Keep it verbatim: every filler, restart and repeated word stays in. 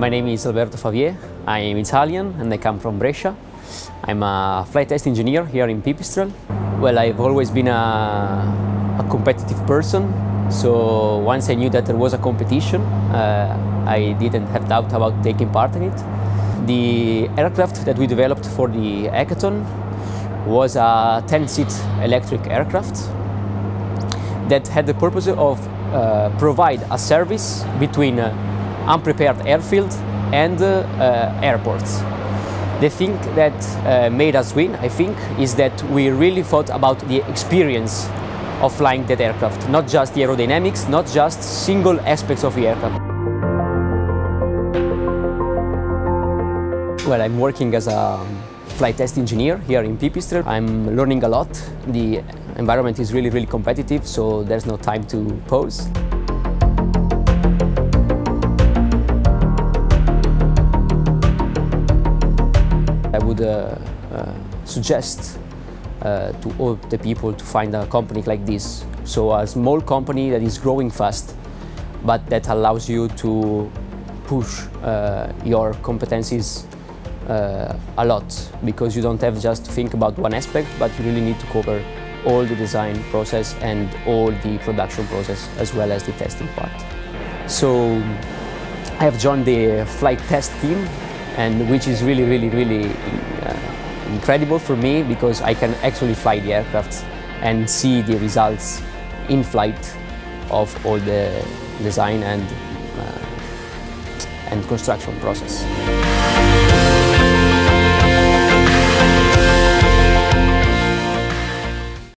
My name is Alberto Favier. I am Italian and I come from Brescia. I'm a flight test engineer here in Pipistrel. Well, I've always been a, a competitive person, so once I knew that there was a competition, uh, I didn't have doubt about taking part in it. The aircraft that we developed for the hackathon was a ten-seat electric aircraft that had the purpose of uh, provide a service between uh, unprepared airfield and uh, uh, airports. The thing that uh, made us win, I think, is that we really thought about the experience of flying that aircraft, not just the aerodynamics, not just single aspects of the aircraft. Well, I'm working as a flight test engineer here in Pipistrel. I'm learning a lot. The environment is really, really competitive, so there's no time to pause. I would uh, uh, suggest uh, to all the people to find a company like this. So a small company that is growing fast, but that allows you to push uh, your competencies uh, a lot, because you don't have just to think about one aspect, but you really need to cover all the design process and all the production process, as well as the testing part. So I have joined the flight test team, and which is really, really, really uh, incredible for me, because I can actually fly the aircraft and see the results in flight of all the design and, uh, and construction process.